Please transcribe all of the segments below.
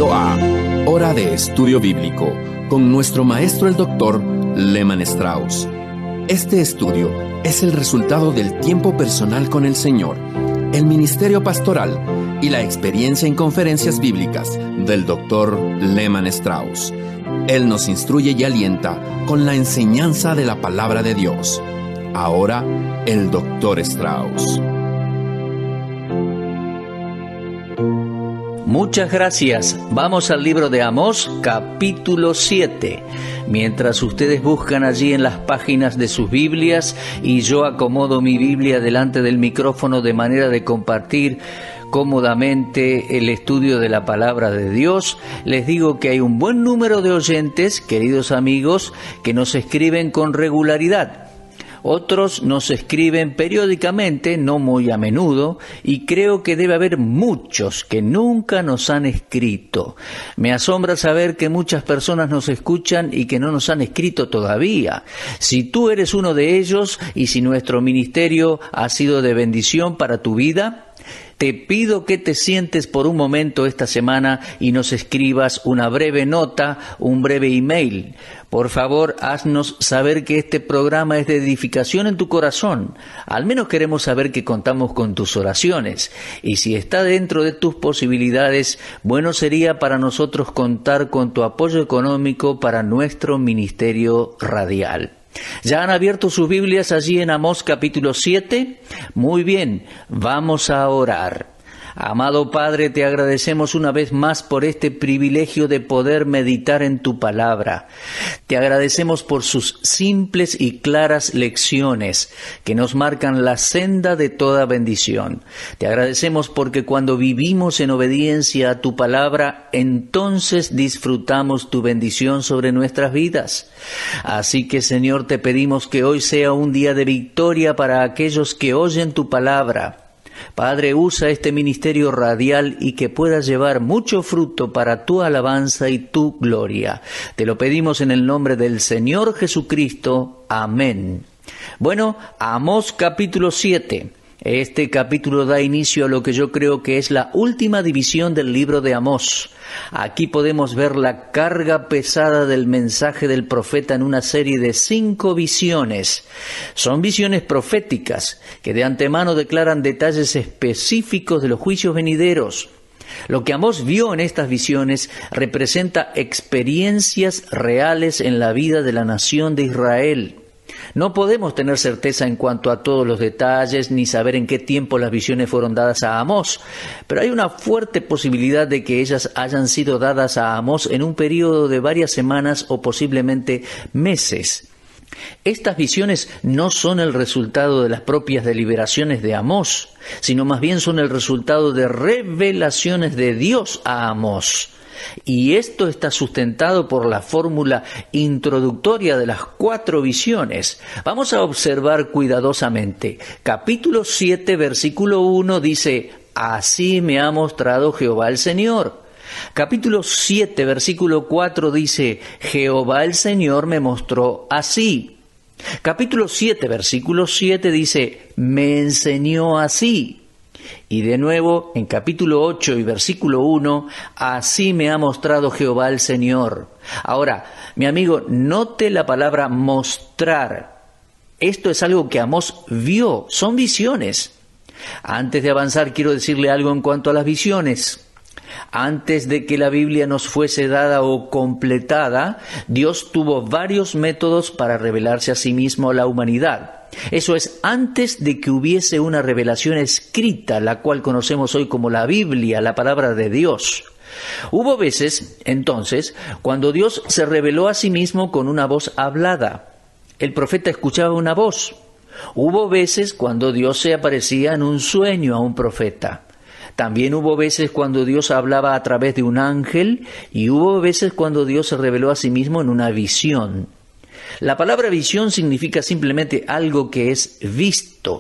Bienvenido a Hora de Estudio Bíblico con nuestro maestro el Dr. Lehman Strauss. Este estudio es el resultado del tiempo personal con el Señor, el ministerio pastoral y la experiencia en conferencias bíblicas del Dr. Lehman Strauss. Él nos instruye y alienta con la enseñanza de la palabra de Dios. Ahora, el Dr. Strauss. Muchas gracias. Vamos al libro de Amós, capítulo 7. Mientras ustedes buscan allí en las páginas de sus Biblias y yo acomodo mi Biblia delante del micrófono de manera de compartir cómodamente el estudio de la palabra de Dios, les digo que hay un buen número de oyentes, queridos amigos, que nos escriben con regularidad. Otros nos escriben periódicamente, no muy a menudo, y creo que debe haber muchos que nunca nos han escrito. Me asombra saber que muchas personas nos escuchan y que no nos han escrito todavía. Si tú eres uno de ellos y si nuestro ministerio ha sido de bendición para tu vida, te pido que te sientes por un momento esta semana y nos escribas una breve nota, un breve email. Por favor, haznos saber que este programa es de edificación en tu corazón. Al menos queremos saber que contamos con tus oraciones. Y si está dentro de tus posibilidades, bueno sería para nosotros contar con tu apoyo económico para nuestro ministerio radial. ¿Ya han abierto sus Biblias allí en Amós capítulo 7? Muy bien, vamos a orar. Amado Padre, te agradecemos una vez más por este privilegio de poder meditar en tu palabra. Te agradecemos por sus simples y claras lecciones que nos marcan la senda de toda bendición. Te agradecemos porque cuando vivimos en obediencia a tu palabra, entonces disfrutamos tu bendición sobre nuestras vidas. Así que, Señor, te pedimos que hoy sea un día de victoria para aquellos que oyen tu palabra. Padre, usa este ministerio radial y que pueda llevar mucho fruto para tu alabanza y tu gloria. Te lo pedimos en el nombre del Señor Jesucristo. Amén. Bueno, Amós capítulo 7. Este capítulo da inicio a lo que yo creo que es la última división del libro de Amós. Aquí podemos ver la carga pesada del mensaje del profeta en una serie de 5 visiones. Son visiones proféticas que de antemano declaran detalles específicos de los juicios venideros. Lo que Amós vio en estas visiones representa experiencias reales en la vida de la nación de Israel. No podemos tener certeza en cuanto a todos los detalles ni saber en qué tiempo las visiones fueron dadas a Amós, pero hay una fuerte posibilidad de que ellas hayan sido dadas a Amós en un periodo de varias semanas o posiblemente meses. Estas visiones no son el resultado de las propias deliberaciones de Amós, sino más bien son el resultado de revelaciones de Dios a Amós. Y esto está sustentado por la fórmula introductoria de las 4 visiones. Vamos a observar cuidadosamente. Capítulo 7, versículo 1 dice: Así me ha mostrado Jehová el Señor. Capítulo 7, versículo 4 dice: Jehová el Señor me mostró así. Capítulo 7, versículo 7 dice: Me enseñó así. Y de nuevo, en capítulo 8 y versículo 1, así me ha mostrado Jehová el Señor. Ahora, mi amigo, note la palabra mostrar. Esto es algo que Amós vio, son visiones. Antes de avanzar, quiero decirle algo en cuanto a las visiones. Antes de que la Biblia nos fuese dada o completada, Dios tuvo varios métodos para revelarse a sí mismo a la humanidad. Eso es, antes de que hubiese una revelación escrita, la cual conocemos hoy como la Biblia, la palabra de Dios. Hubo veces, entonces, cuando Dios se reveló a sí mismo con una voz hablada. El profeta escuchaba una voz. Hubo veces cuando Dios se aparecía en un sueño a un profeta. También hubo veces cuando Dios hablaba a través de un ángel y hubo veces cuando Dios se reveló a sí mismo en una visión. La palabra visión significa simplemente algo que es visto.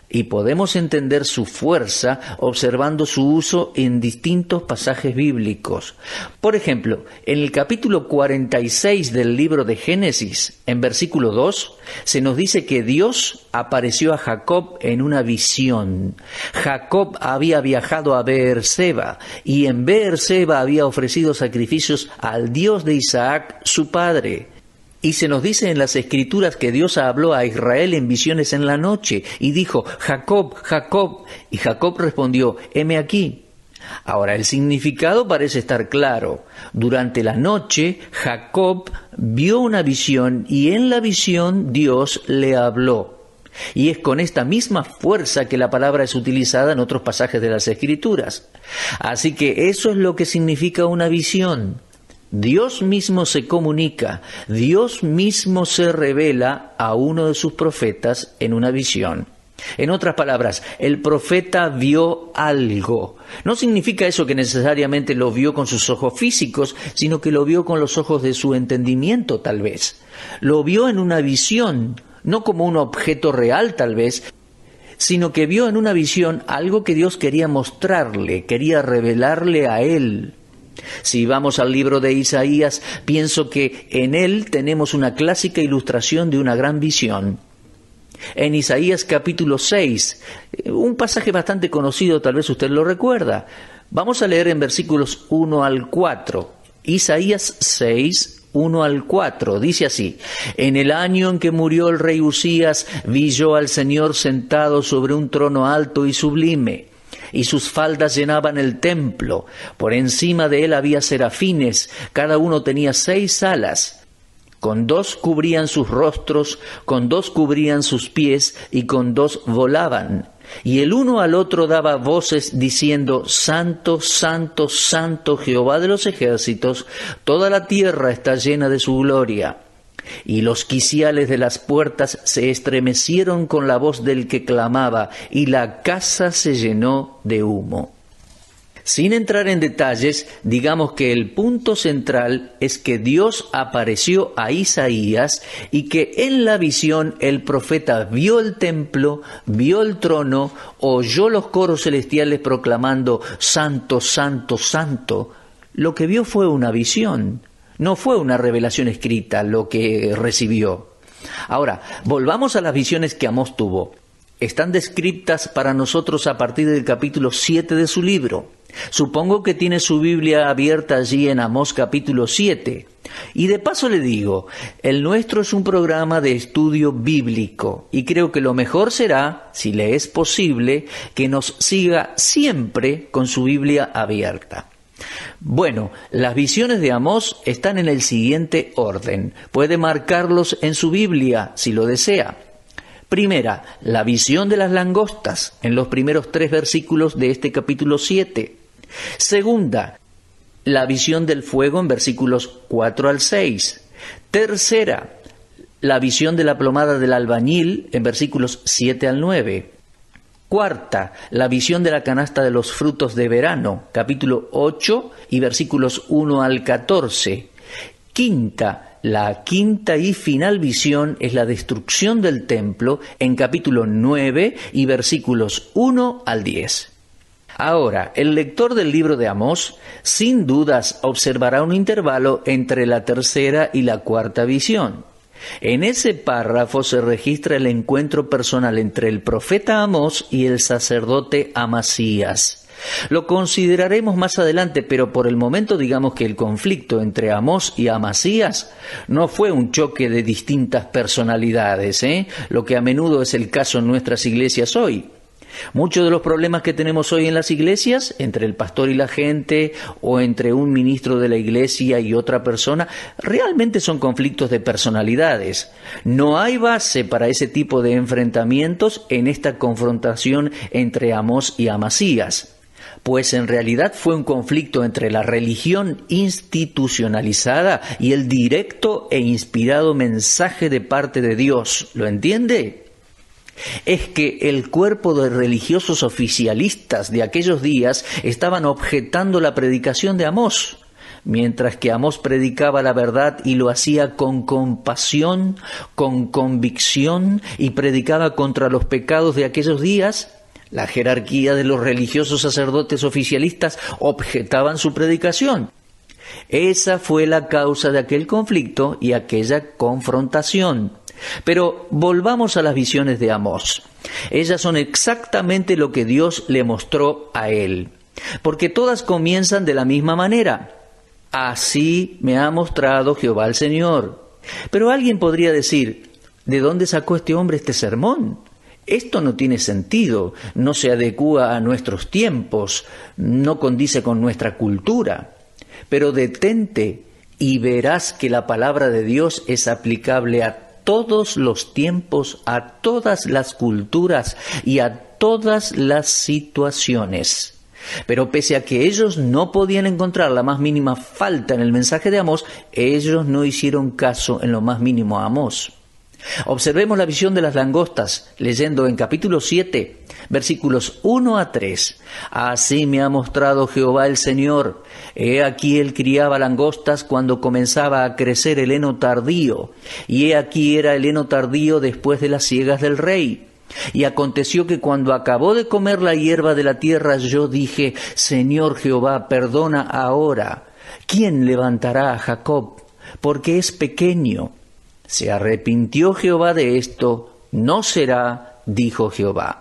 y podemos entender su fuerza observando su uso en distintos pasajes bíblicos. Por ejemplo, en el capítulo 46 del libro de Génesis, en versículo 2, se nos dice que Dios apareció a Jacob en una visión. Jacob había viajado a Beerseba y en Beerseba había ofrecido sacrificios al Dios de Isaac, su padre. Y se nos dice en las Escrituras que Dios habló a Israel en visiones en la noche y dijo, Jacob, Jacob. Y Jacob respondió, heme aquí. Ahora, el significado parece estar claro. Durante la noche, Jacob vio una visión y en la visión Dios le habló. Y es con esta misma fuerza que la palabra es utilizada en otros pasajes de las Escrituras. Así que eso es lo que significa una visión. Dios mismo se comunica, Dios mismo se revela a uno de sus profetas en una visión. En otras palabras, el profeta vio algo. No significa eso que necesariamente lo vio con sus ojos físicos, sino que lo vio con los ojos de su entendimiento, tal vez. Lo vio en una visión, no como un objeto real, tal vez, sino que vio en una visión algo que Dios quería mostrarle, quería revelarle a él. Si vamos al libro de Isaías, pienso que en él tenemos una clásica ilustración de una gran visión. En Isaías capítulo 6, un pasaje bastante conocido, tal vez usted lo recuerda. Vamos a leer en versículos 1 al 4. Isaías 6, 1 al 4, dice así: En el año en que murió el rey Usías, vi yo al Señor sentado sobre un trono alto y sublime, y sus faldas llenaban el templo. Por encima de él había serafines, cada uno tenía 6 alas. Con 2 cubrían sus rostros, con 2 cubrían sus pies, y con 2 volaban. Y el uno al otro daba voces diciendo: Santo, Santo, Santo, Jehová de los ejércitos, toda la tierra está llena de su gloria. Y los quiciales de las puertas se estremecieron con la voz del que clamaba, y la casa se llenó de humo. Sin entrar en detalles, digamos que el punto central es que Dios apareció a Isaías y que en la visión el profeta vio el templo, vio el trono, oyó los coros celestiales proclamando Santo, Santo, Santo. Lo que vio fue una visión. No fue una revelación escrita lo que recibió. Ahora, volvamos a las visiones que Amós tuvo. Están descritas para nosotros a partir del capítulo 7 de su libro. Supongo que tiene su Biblia abierta allí en Amós capítulo 7. Y de paso le digo, el nuestro es un programa de estudio bíblico y creo que lo mejor será, si le es posible, que nos siga siempre con su Biblia abierta. Bueno, las visiones de Amós están en el siguiente orden. Puede marcarlos en su Biblia si lo desea. Primera, la visión de las langostas, en los primeros 3 versículos de este capítulo 7. Segunda, la visión del fuego en versículos 4 al 6. Tercera, la visión de la plomada del albañil en versículos 7 al 9. Cuarta, la visión de la canasta de los frutos de verano, capítulo 8 y versículos 1 al 14. Quinta, la quinta y final visión es la destrucción del templo en capítulo 9 y versículos 1 al 10. Ahora, el lector del libro de Amós, sin dudas, observará un intervalo entre la tercera y la cuarta visión. En ese párrafo se registra el encuentro personal entre el profeta Amós y el sacerdote Amasías. Lo consideraremos más adelante, pero por el momento digamos que el conflicto entre Amós y Amasías no fue un choque de distintas personalidades, lo que a menudo es el caso en nuestras iglesias hoy. Muchos de los problemas que tenemos hoy en las iglesias, entre el pastor y la gente, o entre un ministro de la iglesia y otra persona, realmente son conflictos de personalidades. No hay base para ese tipo de enfrentamientos en esta confrontación entre Amós y Amasías, pues en realidad fue un conflicto entre la religión institucionalizada y el directo e inspirado mensaje de parte de Dios. ¿Lo entiende? Es que el cuerpo de religiosos oficialistas de aquellos días estaban objetando la predicación de Amós. mientras que Amós predicaba la verdad y lo hacía con compasión, con convicción, y predicaba contra los pecados de aquellos días, la jerarquía de los religiosos sacerdotes oficialistas objetaban su predicación. Esa fue la causa de aquel conflicto y aquella confrontación. Pero volvamos a las visiones de Amós. Ellas son exactamente lo que Dios le mostró a él, porque todas comienzan de la misma manera. Así me ha mostrado Jehová el Señor. Pero alguien podría decir, ¿de dónde sacó este hombre este sermón? Esto no tiene sentido, no se adecúa a nuestros tiempos, no condice con nuestra cultura. Pero detente y verás que la palabra de Dios es aplicable a todos los tiempos, a todas las culturas y a todas las situaciones. Pero pese a que ellos no podían encontrar la más mínima falta en el mensaje de Amós, ellos no hicieron caso en lo más mínimo a Amós. Observemos la visión de las langostas, leyendo en capítulo 7, versículos 1 a 3. Así me ha mostrado Jehová el Señor. He aquí él criaba langostas cuando comenzaba a crecer el heno tardío, y he aquí era el heno tardío después de las siegas del rey. Y aconteció que cuando acabó de comer la hierba de la tierra, yo dije, Señor Jehová, perdona ahora. ¿Quién levantará a Jacob? Porque es pequeño. Se arrepintió Jehová de esto, no será, dijo Jehová.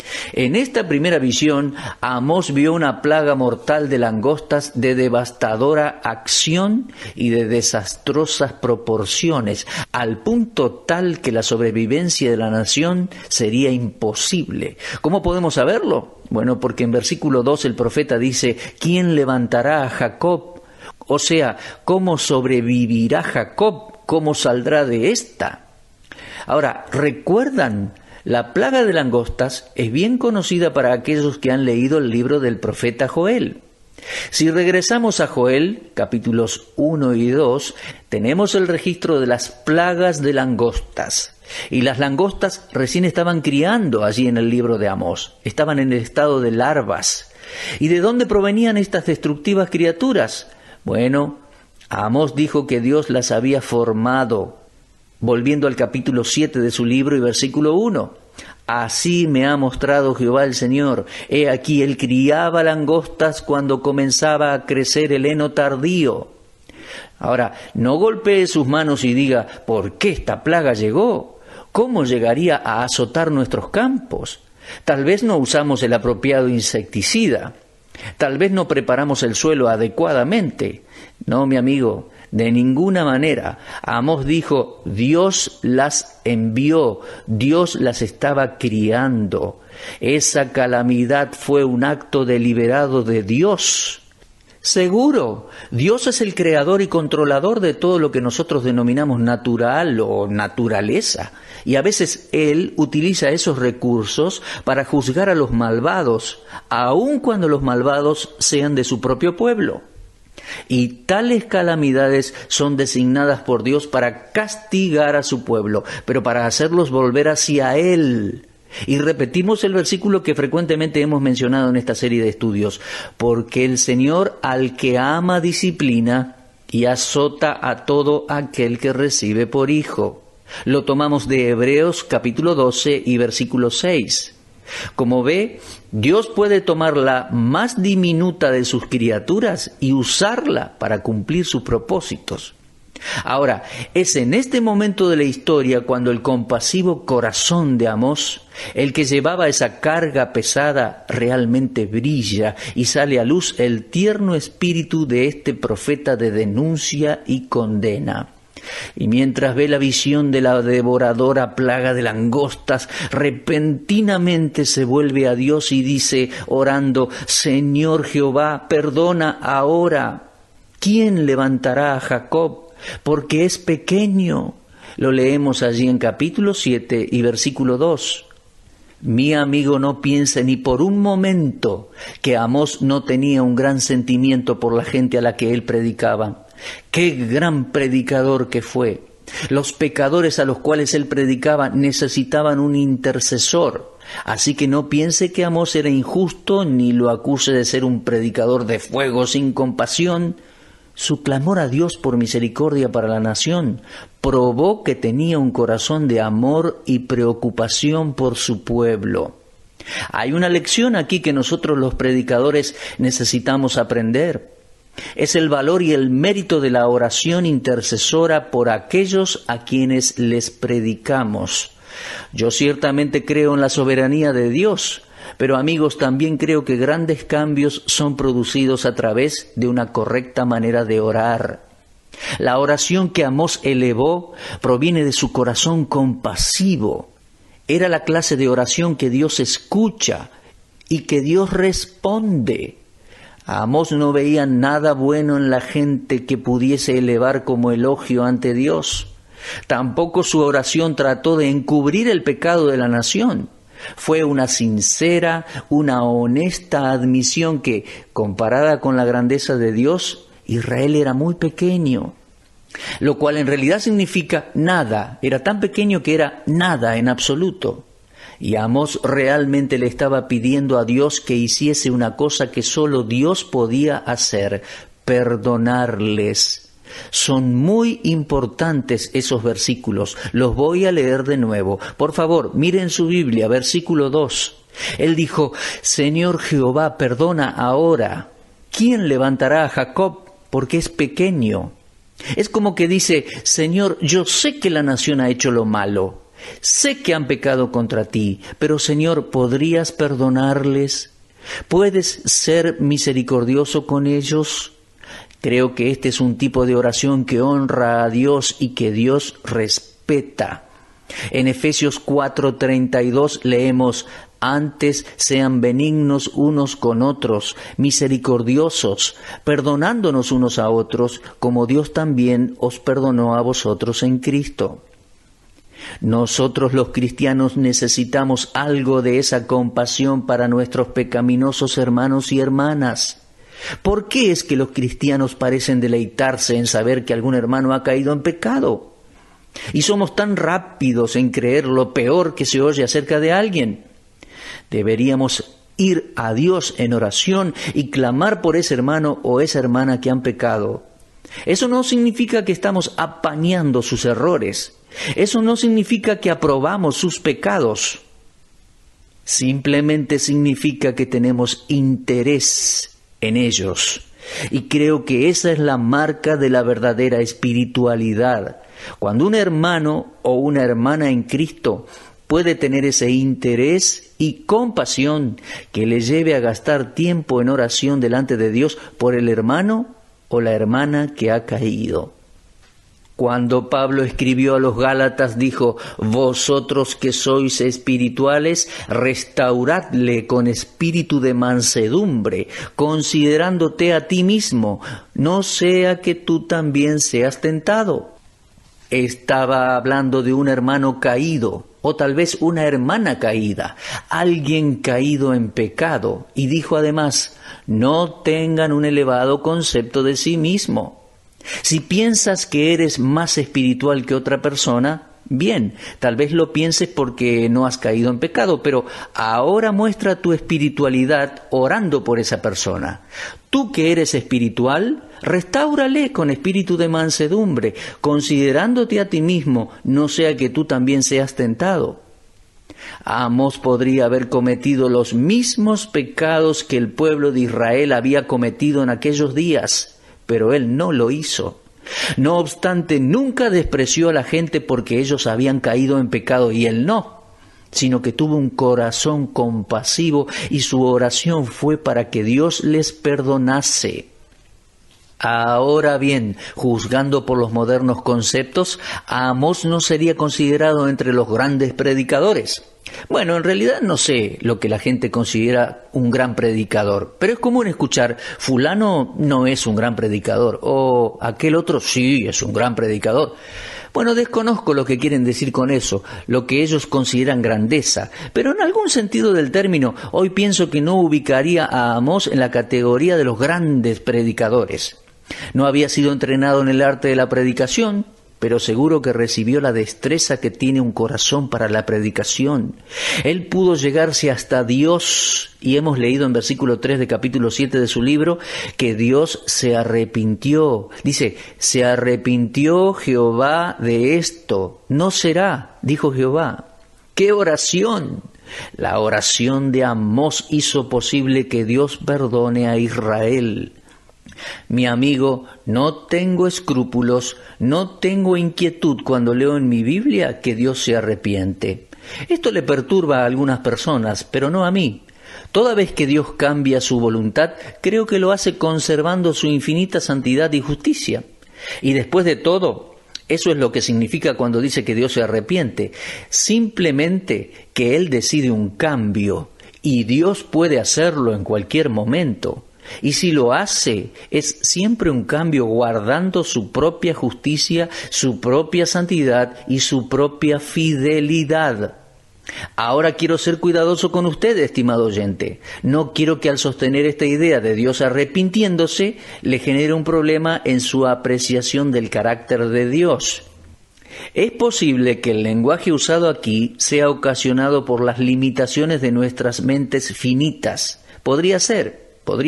En esta primera visión, Amós vio una plaga mortal de langostas de devastadora acción y de desastrosas proporciones, al punto tal que la sobrevivencia de la nación sería imposible. ¿Cómo podemos saberlo? Bueno, porque en versículo 2 el profeta dice, ¿quién levantará a Jacob? O sea, ¿cómo sobrevivirá Jacob? ¿Cómo saldrá de esta? Ahora, ¿recuerdan? La plaga de langostas es bien conocida para aquellos que han leído el libro del profeta Joel. Si regresamos a Joel, capítulos 1 y 2, tenemos el registro de las plagas de langostas. Y las langostas recién estaban criando allí en el libro de Amós. Estaban en el estado de larvas. ¿Y de dónde provenían estas destructivas criaturas? Bueno, Amós dijo que Dios las había formado. Volviendo al capítulo 7 de su libro y versículo 1. Así me ha mostrado Jehová el Señor. He aquí él criaba langostas cuando comenzaba a crecer el heno tardío. Ahora, no golpee sus manos y diga, ¿por qué esta plaga llegó? ¿Cómo llegaría a azotar nuestros campos? Tal vez no usamos el apropiado insecticida. Tal vez no preparamos el suelo adecuadamente. No, mi amigo, de ninguna manera. Amós dijo, Dios las envió, Dios las estaba criando. Esa calamidad fue un acto deliberado de Dios. Seguro, Dios es el creador y controlador de todo lo que nosotros denominamos natural o naturaleza. Y a veces Él utiliza esos recursos para juzgar a los malvados, aun cuando los malvados sean de su propio pueblo. Y tales calamidades son designadas por Dios para castigar a su pueblo, pero para hacerlos volver hacia Él. Y repetimos el versículo que frecuentemente hemos mencionado en esta serie de estudios, porque el Señor al que ama disciplina y azota a todo aquel que recibe por hijo. Lo tomamos de Hebreos capítulo 12 y versículo 6. Como ve, Dios puede tomar la más diminuta de sus criaturas y usarla para cumplir sus propósitos. Ahora, es en este momento de la historia cuando el compasivo corazón de Amós, el que llevaba esa carga pesada, realmente brilla y sale a luz el tierno espíritu de este profeta de denuncia y condena. Y mientras ve la visión de la devoradora plaga de langostas, repentinamente se vuelve a Dios y dice, orando, Señor Jehová, perdona ahora. ¿Quién levantará a Jacob? Porque es pequeño. Lo leemos allí en capítulo 7 y versículo 2. Mi amigo, no piense ni por un momento que Amós no tenía un gran sentimiento por la gente a la que él predicaba. ¡Qué gran predicador que fue! Los pecadores a los cuales él predicaba necesitaban un intercesor. Así que no piense que Amós era injusto ni lo acuse de ser un predicador de fuego sin compasión. Su clamor a Dios por misericordia para la nación probó que tenía un corazón de amor y preocupación por su pueblo. Hay una lección aquí que nosotros los predicadores necesitamos aprender. Es el valor y el mérito de la oración intercesora por aquellos a quienes les predicamos. Yo ciertamente creo en la soberanía de Dios, pero amigos, también creo que grandes cambios son producidos a través de una correcta manera de orar. La oración que Amós elevó proviene de su corazón compasivo. Era la clase de oración que Dios escucha y que Dios responde. Amós no veía nada bueno en la gente que pudiese elevar como elogio ante Dios. Tampoco su oración trató de encubrir el pecado de la nación. Fue una sincera, una honesta admisión que, comparada con la grandeza de Dios, Israel era muy pequeño. Lo cual en realidad significa nada. Era tan pequeño que era nada en absoluto. Y Amós realmente le estaba pidiendo a Dios que hiciese una cosa que solo Dios podía hacer: perdonarles. Son muy importantes esos versículos. Los voy a leer de nuevo. Por favor, miren su Biblia, versículo 2. Él dijo: Señor Jehová, perdona ahora. ¿Quién levantará a Jacob? Porque es pequeño. Es como que dice: Señor, yo sé que la nación ha hecho lo malo. Sé que han pecado contra ti, pero Señor, ¿podrías perdonarles? ¿Puedes ser misericordioso con ellos? Creo que este es un tipo de oración que honra a Dios y que Dios respeta. En Efesios 4:32 leemos: Antes sean benignos unos con otros, misericordiosos, perdonándonos unos a otros, como Dios también os perdonó a vosotros en Cristo. Nosotros los cristianos necesitamos algo de esa compasión para nuestros pecaminosos hermanos y hermanas. ¿Por qué es que los cristianos parecen deleitarse en saber que algún hermano ha caído en pecado? Y somos tan rápidos en creer lo peor que se oye acerca de alguien. Deberíamos ir a Dios en oración y clamar por ese hermano o esa hermana que han pecado. Eso no significa que estamos apañando sus errores. Eso no significa que aprobamos sus pecados. Simplemente significa que tenemos interés en ellos. Y creo que esa es la marca de la verdadera espiritualidad. Cuando un hermano o una hermana en Cristo puede tener ese interés y compasión que le lleve a gastar tiempo en oración delante de Dios por el hermano o la hermana que ha caído. Cuando Pablo escribió a los Gálatas, dijo: Vosotros que sois espirituales, restauradle con espíritu de mansedumbre, considerándote a ti mismo, no sea que tú también seas tentado. Estaba hablando de un hermano caído, o tal vez una hermana caída, alguien caído en pecado, y dijo además: no tengan un elevado concepto de sí mismo. Si piensas que eres más espiritual que otra persona, bien, tal vez lo pienses porque no has caído en pecado, pero ahora muestra tu espiritualidad orando por esa persona. Tú que eres espiritual, restáurale con espíritu de mansedumbre, considerándote a ti mismo, no sea que tú también seas tentado. Amós podría haber cometido los mismos pecados que el pueblo de Israel había cometido en aquellos días, pero él no lo hizo. No obstante, nunca despreció a la gente porque ellos habían caído en pecado y él no, sino que tuvo un corazón compasivo y su oración fue para que Dios les perdonase. Ahora bien, juzgando por los modernos conceptos, Amós no sería considerado entre los grandes predicadores. Bueno, en realidad no sé lo que la gente considera un gran predicador, pero es común escuchar: fulano no es un gran predicador, o aquel otro sí es un gran predicador. Bueno, desconozco lo que quieren decir con eso, lo que ellos consideran grandeza, pero en algún sentido del término, hoy pienso que no ubicaría a Amós en la categoría de los grandes predicadores. No había sido entrenado en el arte de la predicación, pero seguro que recibió la destreza que tiene un corazón para la predicación. Él pudo llegarse hasta Dios, y hemos leído en versículo 3 de capítulo 7 de su libro, que Dios se arrepintió. Dice, se arrepintió Jehová de esto. No será, dijo Jehová. ¡Qué oración! La oración de Amós hizo posible que Dios perdone a Israel. Mi amigo, no tengo escrúpulos, no tengo inquietud cuando leo en mi Biblia que Dios se arrepiente. Esto le perturba a algunas personas, pero no a mí. Toda vez que Dios cambia su voluntad, creo que lo hace conservando su infinita santidad y justicia. Y después de todo, eso es lo que significa cuando dice que Dios se arrepiente. Simplemente que Él decide un cambio, y Dios puede hacerlo en cualquier momento. Y si lo hace, es siempre un cambio guardando su propia justicia, su propia santidad y su propia fidelidad. Ahora quiero ser cuidadoso con usted, estimado oyente. No quiero que al sostener esta idea de Dios arrepintiéndose, le genere un problema en su apreciación del carácter de Dios. Es posible que el lenguaje usado aquí sea ocasionado por las limitaciones de nuestras mentes finitas. Podría ser.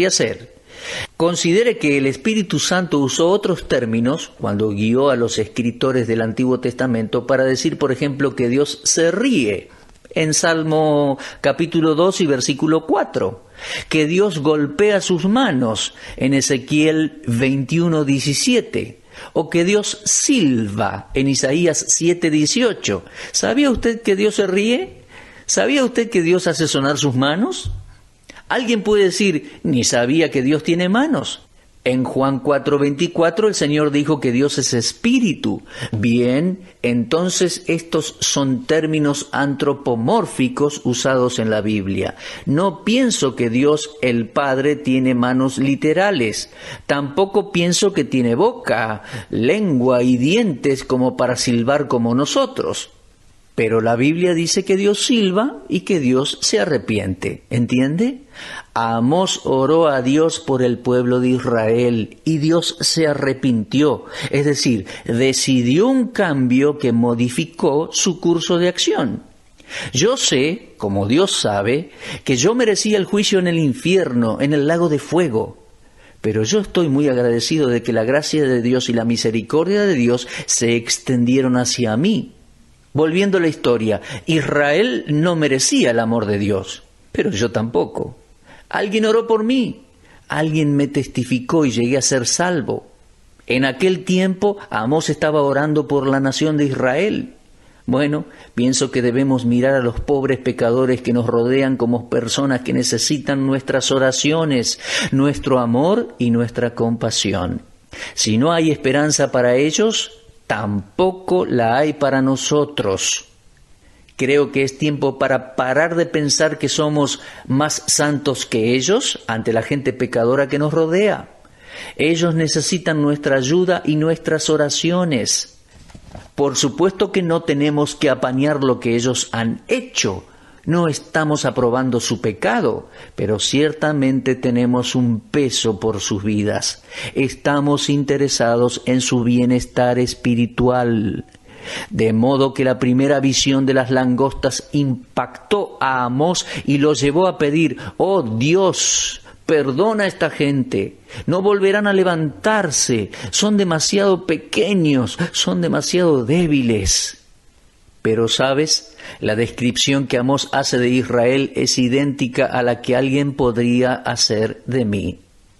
Considere que el Espíritu Santo usó otros términos cuando guió a los escritores del Antiguo Testamento para decir, por ejemplo, que Dios se ríe en Salmo capítulo 2 y versículo 4, que Dios golpea sus manos en Ezequiel 21:17, o que Dios silba en Isaías 7:18. ¿Sabía usted que Dios se ríe? ¿Sabía usted que Dios hace sonar sus manos? Alguien puede decir, ni sabía que Dios tiene manos. En Juan 4:24 el Señor dijo que Dios es espíritu. Bien, entonces estos son términos antropomórficos usados en la Biblia. No pienso que Dios el Padre tiene manos literales. Tampoco pienso que tiene boca, lengua y dientes como para silbar como nosotros. Pero la Biblia dice que Dios silba y que Dios se arrepiente. ¿Entiende? Amós oró a Dios por el pueblo de Israel y Dios se arrepintió. Es decir, decidió un cambio que modificó su curso de acción. Yo sé, como Dios sabe, que yo merecía el juicio en el infierno, en el lago de fuego. Pero yo estoy muy agradecido de que la gracia de Dios y la misericordia de Dios se extendieron hacia mí. Volviendo a la historia, Israel no merecía el amor de Dios, pero yo tampoco. Alguien oró por mí, alguien me testificó y llegué a ser salvo. En aquel tiempo, Amós estaba orando por la nación de Israel. Bueno, pienso que debemos mirar a los pobres pecadores que nos rodean como personas que necesitan nuestras oraciones, nuestro amor y nuestra compasión. Si no hay esperanza para ellos, tampoco la hay para nosotros. Creo que es tiempo para parar de pensar que somos más santos que ellos ante la gente pecadora que nos rodea. Ellos necesitan nuestra ayuda y nuestras oraciones. Por supuesto que no tenemos que apañar lo que ellos han hecho. No estamos aprobando su pecado, pero ciertamente tenemos un peso por sus vidas. Estamos interesados en su bienestar espiritual. De modo que la primera visión de las langostas impactó a Amós y lo llevó a pedir, «Oh Dios, perdona a esta gente, no volverán a levantarse, son demasiado pequeños, son demasiado débiles». Pero, ¿sabes? La descripción que Amós hace de Israel es idéntica a la que alguien podría hacer de mí.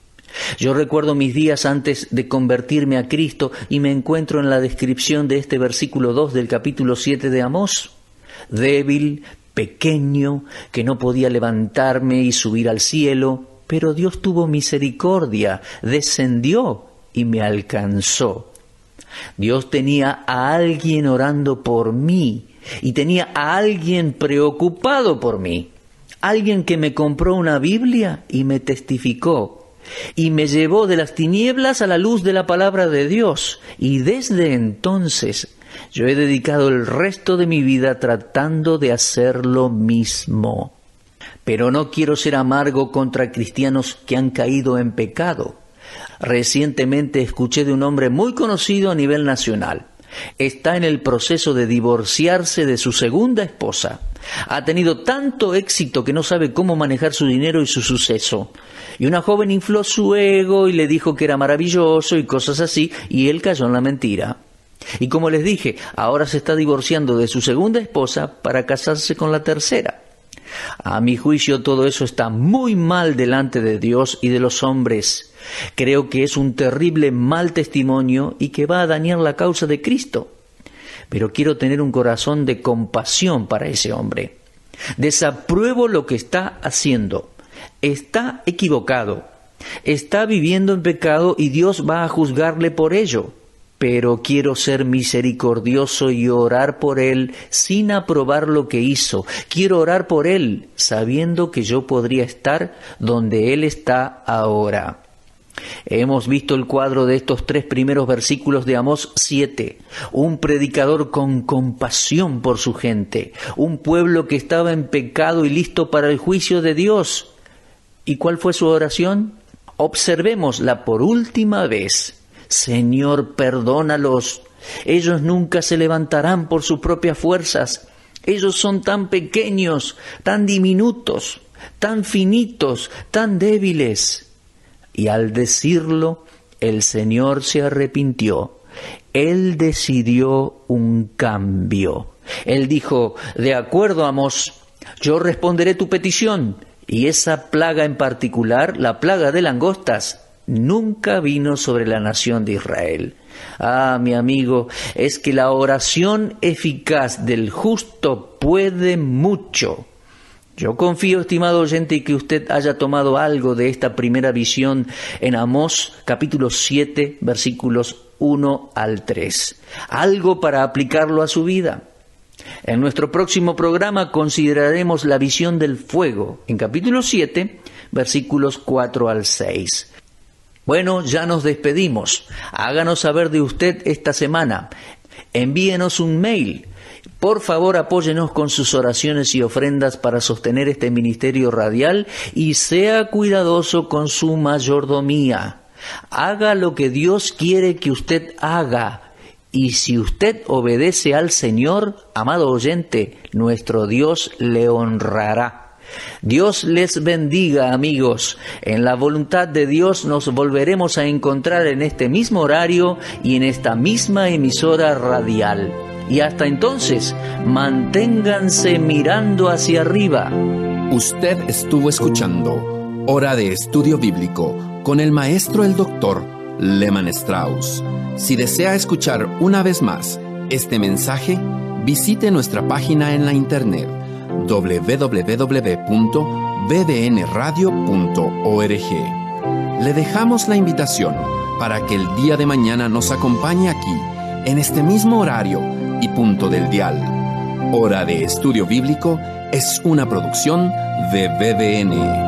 Yo recuerdo mis días antes de convertirme a Cristo y me encuentro en la descripción de este versículo 2 del capítulo 7 de Amós. Débil, pequeño, que no podía levantarme y subir al cielo, pero Dios tuvo misericordia, descendió y me alcanzó. Dios tenía a alguien orando por mí y tenía a alguien preocupado por mí. Alguien que me compró una Biblia y me testificó y me llevó de las tinieblas a la luz de la palabra de Dios. Y desde entonces yo he dedicado el resto de mi vida tratando de hacer lo mismo. Pero no quiero ser amargo contra cristianos que han caído en pecado. Recientemente escuché de un hombre muy conocido a nivel nacional. Está en el proceso de divorciarse de su segunda esposa. Ha tenido tanto éxito que no sabe cómo manejar su dinero y su suceso. Y una joven infló su ego y le dijo que era maravilloso y cosas así, y él cayó en la mentira. Y como les dije, ahora se está divorciando de su segunda esposa para casarse con la tercera. A mi juicio, todo eso está muy mal delante de Dios y de los hombres. Creo que es un terrible mal testimonio y que va a dañar la causa de Cristo. Pero quiero tener un corazón de compasión para ese hombre. Desapruebo lo que está haciendo. Está equivocado. Está viviendo en pecado y Dios va a juzgarle por ello. Pero quiero ser misericordioso y orar por él sin aprobar lo que hizo. Quiero orar por él sabiendo que yo podría estar donde él está ahora. Hemos visto el cuadro de estos 3 primeros versículos de Amós 7. Un predicador con compasión por su gente. Un pueblo que estaba en pecado y listo para el juicio de Dios. ¿Y cuál fue su oración? Observémosla por última vez. Señor, perdónalos. Ellos nunca se levantarán por sus propias fuerzas. Ellos son tan pequeños, tan diminutos, tan finitos, tan débiles. Y al decirlo, el Señor se arrepintió. Él decidió un cambio. Él dijo, de acuerdo, Amós, yo responderé tu petición. Y esa plaga en particular, la plaga de langostas, nunca vino sobre la nación de Israel. Ah, mi amigo, es que la oración eficaz del justo puede mucho. Yo confío, estimado oyente, que usted haya tomado algo de esta primera visión en Amós, capítulo 7, versículos 1 al 3. Algo para aplicarlo a su vida. En nuestro próximo programa consideraremos la visión del fuego, en capítulo 7, versículos 4 al 6. Bueno, ya nos despedimos. Háganos saber de usted esta semana. Envíenos un mail. Por favor, apóyenos con sus oraciones y ofrendas para sostener este ministerio radial y sea cuidadoso con su mayordomía. Haga lo que Dios quiere que usted haga. Y si usted obedece al Señor, amado oyente, nuestro Dios le honrará. Dios les bendiga, amigos. En la voluntad de Dios nos volveremos a encontrar en este mismo horario y en esta misma emisora radial. Y hasta entonces, manténganse mirando hacia arriba. Usted estuvo escuchando Hora de Estudio Bíblico con el maestro el doctor Lehman Strauss. Si desea escuchar una vez más este mensaje, visite nuestra página en la internet www.bbnradio.org. Le dejamos la invitación para que el día de mañana nos acompañe aquí, en este mismo horario y punto del dial. Hora de Estudio Bíblico es una producción de BBN.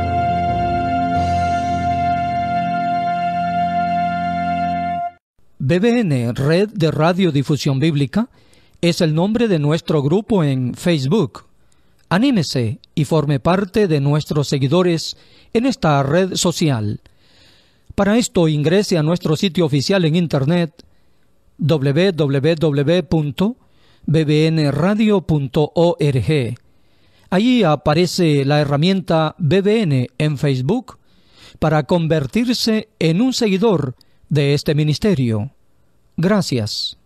BBN, Red de Radiodifusión Bíblica, es el nombre de nuestro grupo en Facebook. Anímese y forme parte de nuestros seguidores en esta red social. Para esto ingrese a nuestro sitio oficial en internet www.bbnradio.org. Allí aparece la herramienta BBN en Facebook para convertirse en un seguidor de este ministerio. Gracias.